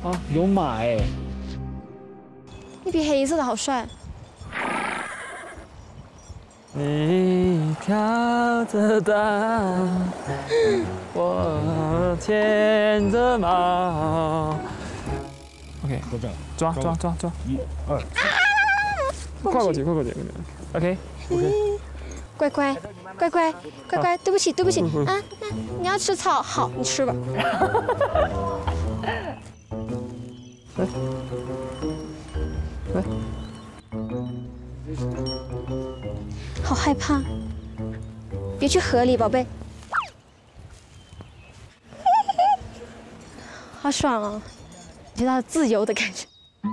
啊，有马哎！ 那匹黑色的好帅。 你挑着担，我牵着马。OK， 抓！1、2，快过去。OK。 乖，对不起啊，你要吃草，好，你吃吧。来，好害怕，别去河里，宝贝。好爽啊，觉得自由的感觉。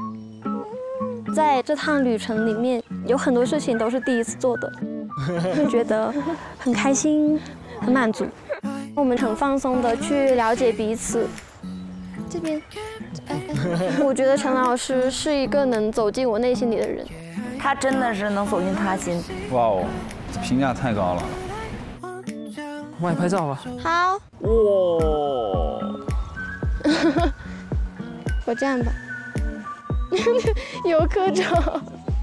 在这趟旅程里面，有很多事情都是第一次做的。会觉得很开心，很满足。我们很放松的去了解彼此。这边，我觉得陈老师是一个能走进我内心里的人。 他真的是能走进他心。 哇哦，评价太高了。 帮你拍照吧。 好。 哇。 我这样吧。游客照。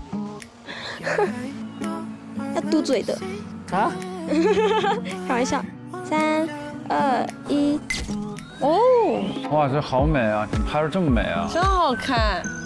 要嘟嘴的啊？ 开玩笑，3、2、1，哦！ 哇，这好美啊！怎么拍的这么美啊？ 真好看。